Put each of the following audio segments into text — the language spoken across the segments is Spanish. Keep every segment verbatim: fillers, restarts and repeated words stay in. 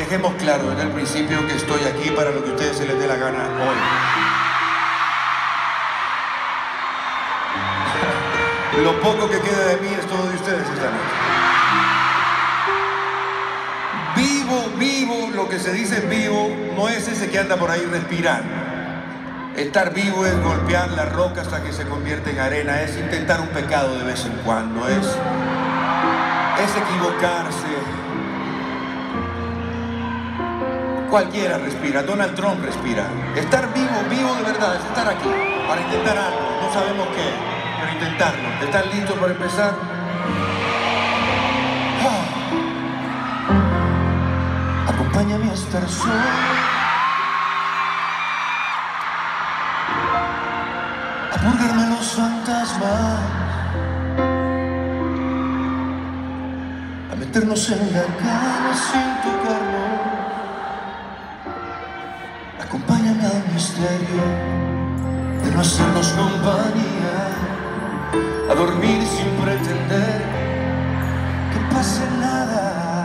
dejemos claro desde el principio que estoy aquí para lo que a ustedes se les dé la gana hoy. Lo poco que queda de mí es todo de ustedes esta noche. Vivo, vivo, lo que se dice vivo no es ese que anda por ahí respirando. Estar vivo es golpear la roca hasta que se convierte en arena, es intentar un pecado de vez en cuando, es, es equivocarse. Cualquiera respira, Donald Trump respira. Estar vivo, vivo de verdad, es estar aquí para intentar algo, no sabemos qué, pero intentarlo. ¿Están listos para empezar? Ah. Acompáñame a estar solo, a purgarme los fantasmas, a meternos en la cama sin tocarnos. Acompáñame al misterio de no hacernos compañía, a dormir sin pretender que pase nada.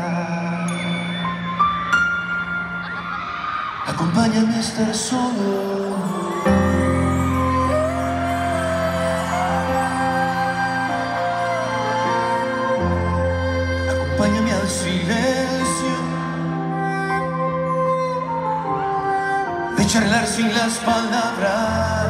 Acompáñame a estar solo, acompáñame al silencio de charlar sin las palabras,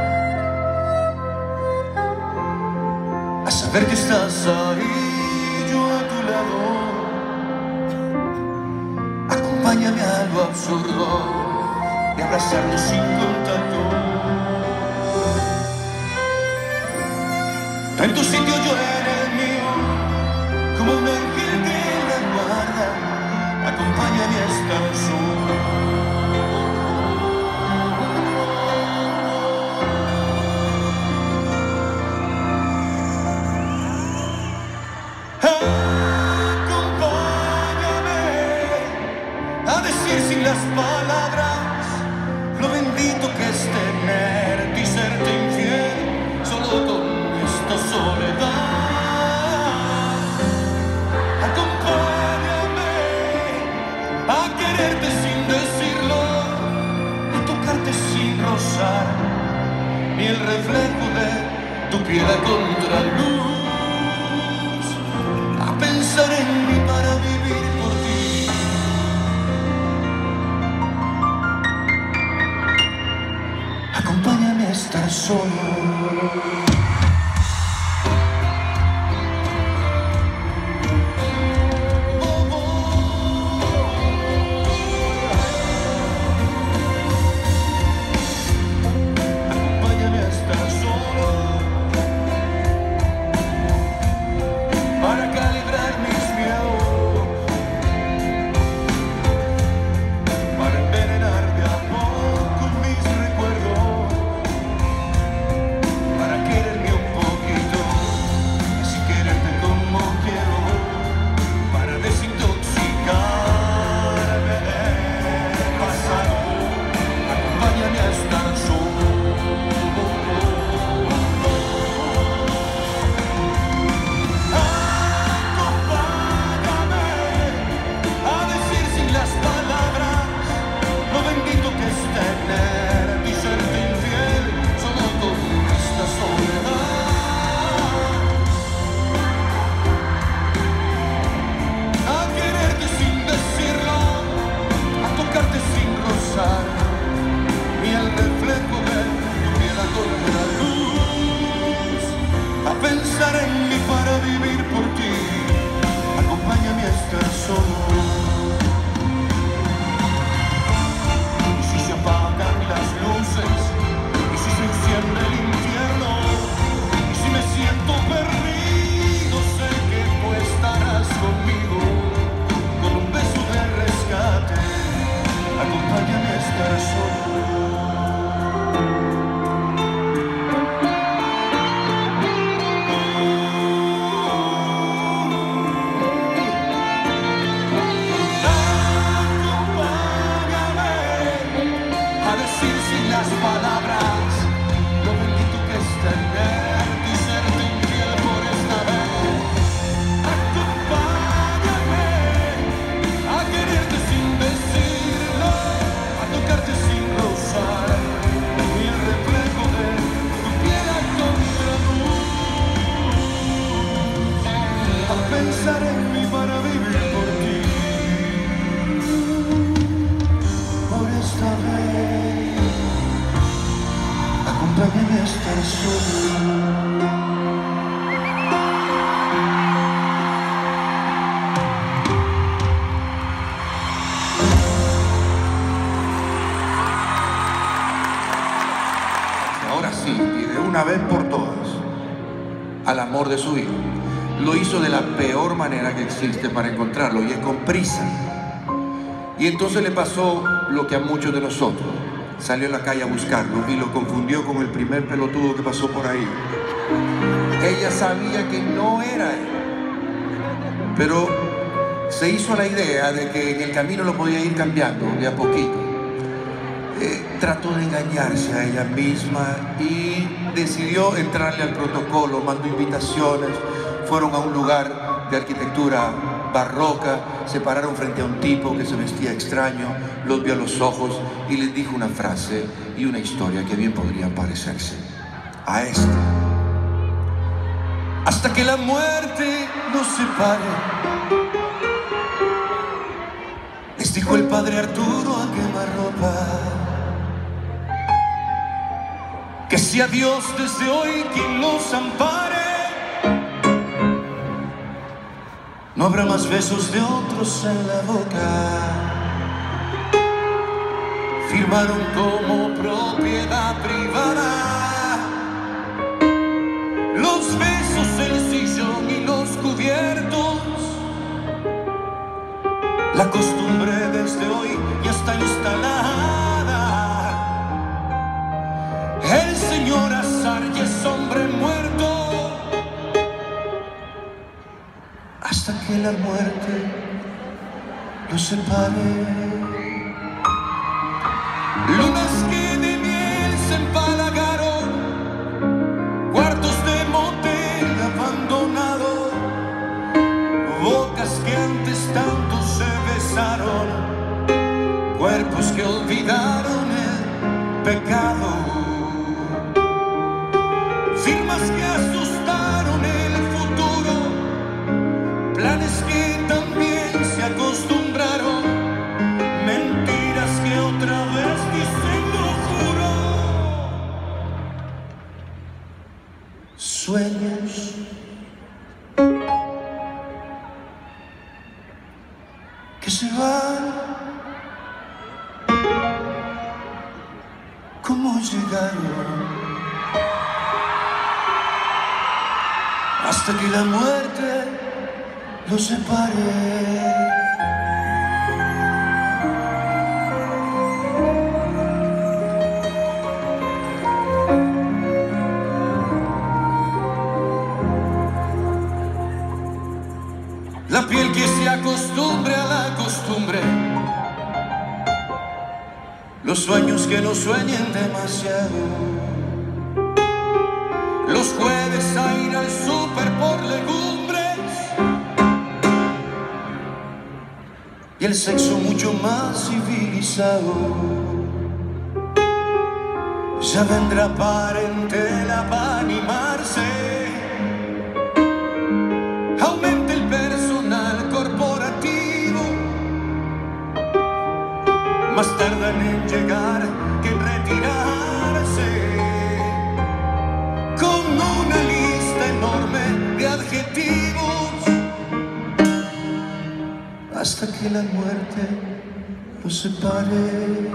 a saber que estás ahí, yo a tu lado. Acompáñame a lo absurdo de abrazarnos sin contacto. En tu sitio, yo en el mío, como un ángel que la guarda. Acompáñame a estar solo, a decir sin las palabras lo bendito que es tenerte y serte infiel solo con esta soledad. pensar en mí para vivir por ti. Por esta vez, acompáñame a estar solo. Ahora sí, y de una vez por todas, al amor de su hijo. Lo hizo de la peor manera que existe para encontrarlo, y es con prisa. Y entonces le pasó lo que a muchos de nosotros. Salió a la calle a buscarlo y lo confundió con el primer pelotudo que pasó por ahí. Ella sabía que no era él, pero se hizo la idea de que en el camino lo podía ir cambiando de a poquito. Eh, trató de engañarse a ella misma y decidió entrarle al protocolo. Mandó invitaciones, fueron a un lugar de arquitectura barroca, se pararon frente a un tipo que se vestía extraño, los vio a los ojos y les dijo una frase y una historia que bien podrían parecerse a esta. Hasta que la muerte nos separe, les dijo el padre Arturo a quemarropa, que sea Dios desde hoy quien los ampare. No habrá más besos de otros en la boca. Firmaron como propiedad privada los besos, el sillón y los cubiertos. La costumbre desde hoy ya está instalada. El señor Azar ya es hombre muerto, hasta que la muerte los separe. Lunas que de miel se empalagaron, cuartos de motel abandonado, bocas que antes tanto se besaron, cuerpos que olvidaron el pecado, firmas que asustaron el futuro, planes que también se acostumbraron, mentiras que otra vez dicen lo juro, sueños que se van, como llegaron, hasta que la muerte los separe. La piel que se acostumbre a la costumbre, los sueños que no sueñen demasiado, los jueves a ir al súper por legumbres y el sexo mucho más civilizado. Ya vendrá parentela para animarse, aumenta el personal corporativo, más tardan en llegar que en retirarse, con una lista enorme de adjetivos, hasta que la muerte los separe.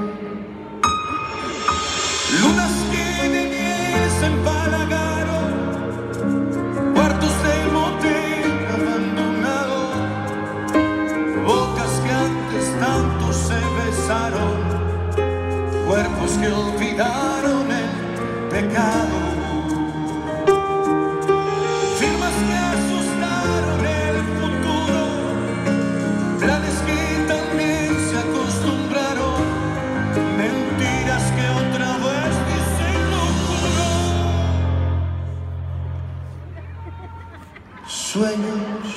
Lunas que de miel se empalagaron, cuartos de motel abandonados, bocas que antes tanto se besaron, cuerpos que olvidaron el pecado, firmas que asustaron el futuro, planes que también se acostumbraron, mentiras que otra vez dicen lo juro, sueños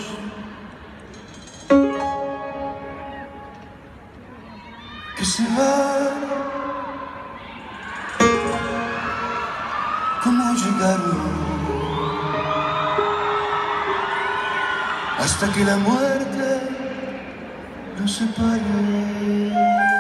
que se van, como llegaron, hasta que la muerte nos separe.